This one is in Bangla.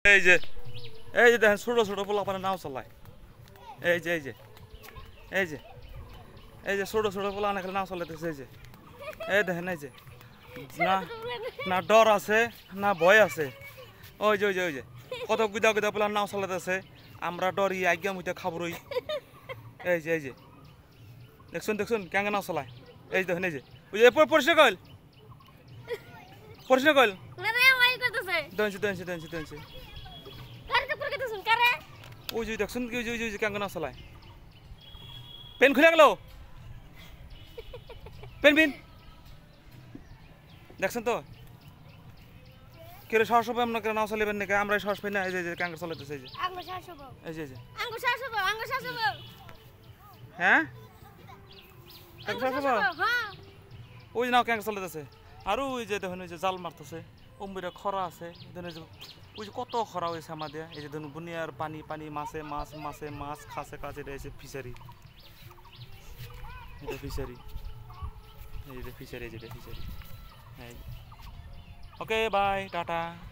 এই যে দেখেন ছোট ছোট পোলাপানে নাও চালায় এই যে ছোট ছোট পোলা অনেক নাও চালাইতেছে এই দেখেন এই যে না না ডর আছে না ভয় আছে ওই যে কত গুদা গুদা পোলা নাও চালাইতেছে আমরা ডরি আজ্ঞা মুইতে খাবরই এই যে দেখুন কেঙ্গা নাও চালায় এই দেখেন এই যে ওই যে পরিষ্কার কইল দনছি ওই যে দেখুন কি ওই কেঙ্গা নাও চালায় পেন খুলে গেল পেন দেখছেন তো কেউ সাহস হবে আপনাকে নাও চালাবেন নাকি আমরা সাহস পাই না এই যে ক্যাঙ্গার চালাইতেছে এই যে হ্যাঁ ওই যে নাও ক্যাঙ্গার চালাইতেছে আর ওই যে দেখুন ওই যে জাল মারতেছে অম্বিরা খরা আছে ওই যে কত খরা হয়েছে আমাদের এই যে ধরুন বুনিয়ার পানি মাছ খাসে এটা হচ্ছে ফিশারি এটা ফিশারি এই যে ফিশারি ওকে বাই টাটা